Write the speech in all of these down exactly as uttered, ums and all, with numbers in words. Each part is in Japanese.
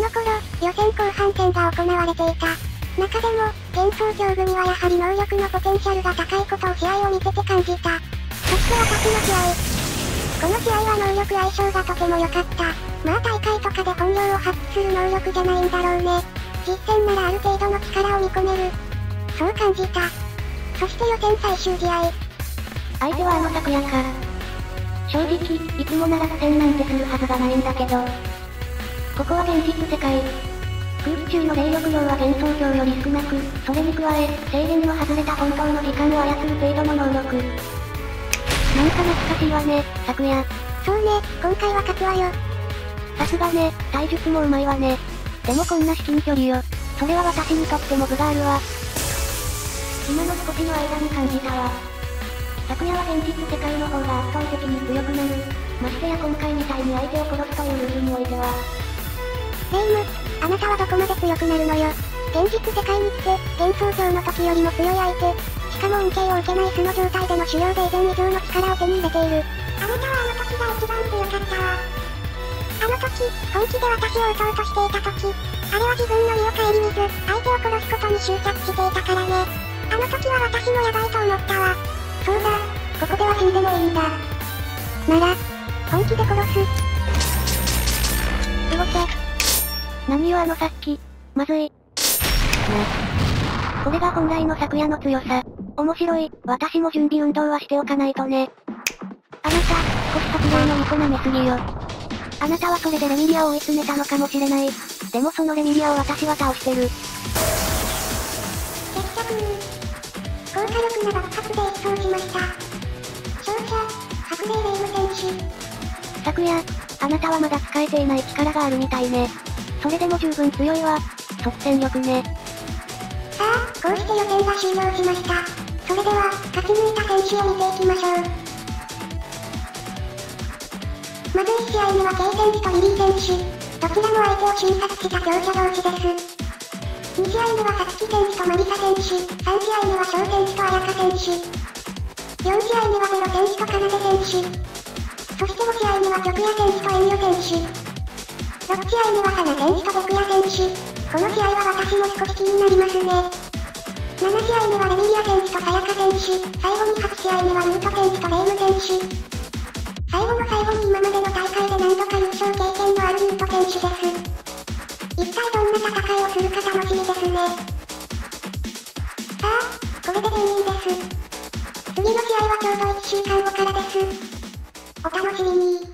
の頃、予選後半戦が行われていた。中でも、幻想郷組はやはり能力のポテンシャルが高いことを試合を見てて感じた。そして私の試合。この試合は能力相性がとても良かった。まあ大会とかで本領を発揮する能力じゃないんだろうね。実戦ならある程度の力を見込める。そう感じた。そして予選最終試合。 相手はあの昨夜か。正直、いつもなら苦戦なんてするはずがないんだけど。ここは現実世界。空気中の霊力量は幻想郷より少なく、それに加え、制限の外れた本当の時間を操る程度の能力。なんか懐かしいわね、昨夜。 そうね、今回は勝つわよ。 さすがね、体術もうまいわね。でもこんな至近距離よ。それは私にとっても分があるわ。今の少しの間に感じたわ。昨夜は現実世界の方が圧倒的に強くなる。ましてや今回みたいに相手を殺すというルールにおいては。 レイム、あなたはどこまで強くなるのよ。現実世界に来て、幻想郷の時よりも強い相手。しかも恩恵を受けない素の状態での狩猟で以前以上の力を手に入れている。あなたはあの時が一番強かったわ。あの時、本気で私を撃とうとしていた時、あれは自分の身を顧みず、相手を殺すことに執着していたからね。あの時は私もヤバいと思ったわ。そうだ、ここでは死んでもいいんだ。なら、本気で殺す。 動け。何よあのさっき。まずい。な。これが本来の昨夜の強さ。面白い、私も準備運動はしておかないとね。あなた、少し昨夜の見こなめすぎよ。あなたはそれでレミリアを追い詰めたのかもしれない。でもそのレミリアを私は倒してる。 決着。高火力な爆発で一掃しました。勝者、白霊レイム選手。 昨夜、あなたはまだ使えていない力があるみたいね。それでも十分強いわ。即戦力ね。 さあ、こうして予選が終了しました。それでは、勝ち抜いた選手を見ていきましょう。まずいち試合目は K 選手とリリー選手。どちらも相手を瞬殺した強者同士です。に試合目はさつき選手とマリサ選手。さん試合目は翔選手と彩香選手。よん試合目はゼロ選手とかなで選手。そしてご試合目は玉屋選手とエミオ選手。ろく試合目はサナ選手とベクヤ選手。この試合は私も少し気になりますね。なな試合目はレミリア選手とさやか選手。最後にはち試合目はルート選手とレイム選手。最後の最後に今までの大会で何度か優勝経験のあるルート選手です。一体どんな戦いをするか楽しみですね。さあ、これで全員です。次の試合はちょうどいっしゅうかんごからです。お楽しみに。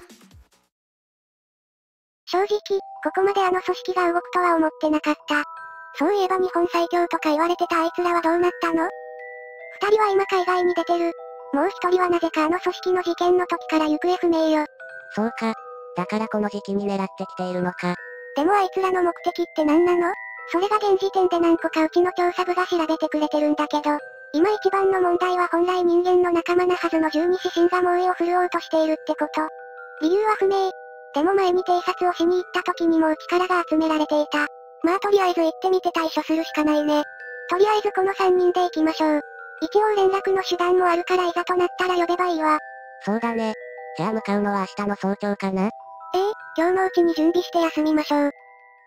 正直、ここまであの組織が動くとは思ってなかった。そういえば日本最強とか言われてたあいつらはどうなったの？二人は今海外に出てる。もう一人はなぜかあの組織の事件の時から行方不明よ。 そうか。だからこの時期に狙ってきているのか。 でもあいつらの目的って何なの？それが現時点で何個かうちの調査部が調べてくれてるんだけど、今一番の問題は本来人間の仲間なはずの十二指針が猛威を振るおうとしているってこと。理由は不明。でも前に偵察をしに行った時にもう力が集められていた。まあとりあえず行ってみて対処するしかないね。とりあえずこのさんにんで行きましょう。一応連絡の手段もあるからいざとなったら呼べばいいわ。 そうだね。じゃあ向かうのは明日の早朝かな？ ええ、今日のうちに準備して休みましょう。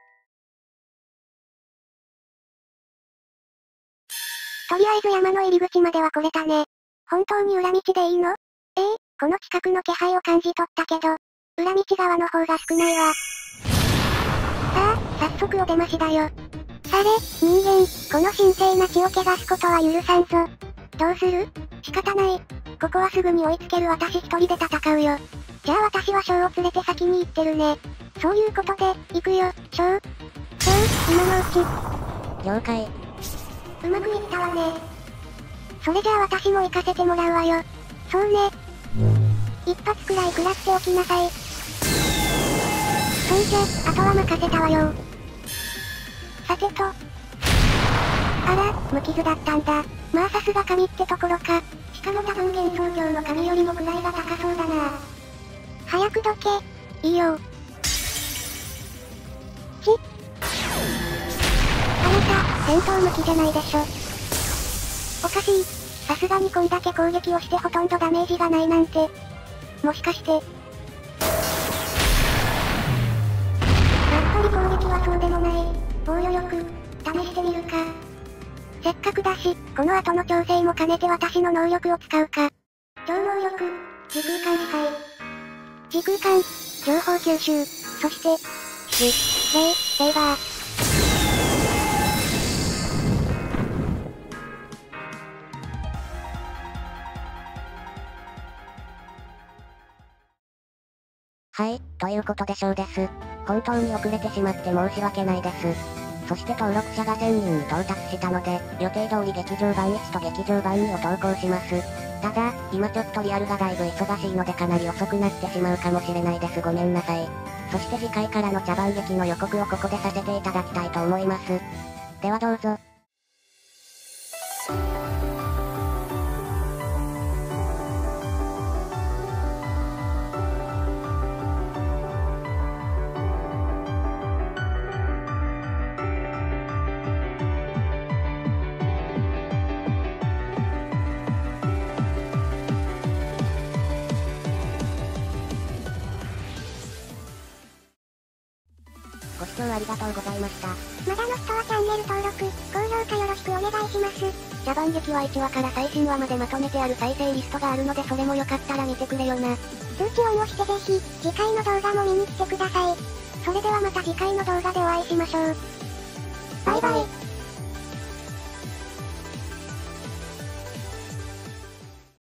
とりあえず山の入り口までは来れたね。本当に裏道でいいの？ええ、この近くの気配を感じ取ったけど、裏道側の方が少ないわ。さあ、早速お出ましだよ。され、人間、この神聖な血を汚すことは許さんぞ。どうする？仕方ない。ここはすぐに追いつける私一人で戦うよ。じゃあ私は翔を連れて先に行ってるね。そういうことで、行くよ、翔。翔、今のうち。 了解。 うまくいったわね。それじゃあ私も行かせてもらうわよ。そうね。一発くらい食らっておきなさい。そんじゃ、あとは任せたわよ。さてと。あら、無傷だったんだ。まあさすが神ってところか。しかも多分幻想郷の神よりも位が高そうだな。早くどけ。いいよ。ち。あなた、戦闘向きじゃないでしょ。おかしい。さすがにこんだけ攻撃をしてほとんどダメージがないなんて。もしかして。やっぱり攻撃はそう防御力、試してみるか。せっかくだし、この後の調整も兼ねて私の能力を使うか。超能力、時空間支配。時空間、情報吸収、そして、し、レイ、セーバー。 はい、ということでしょうです。本当に遅れてしまって申し訳ないです。そして登録者がせんにんに到達したので、予定通り劇場版いちと劇場版にを投稿します。ただ、今ちょっとリアルがだいぶ忙しいのでかなり遅くなってしまうかもしれないです。ごめんなさい。そして次回からの茶番劇の予告をここでさせていただきたいと思います。ではどうぞ。ご視聴ありがとうございました。 まだの人はチャンネル登録、高評価よろしくお願いします。 茶番劇はいちわから最新話までまとめてある再生リストがあるのでそれもよかったら見てくれよな。 通知オンをしてぜひ、次回の動画も見に来てください。それではまた次回の動画でお会いしましょう。バイバイ。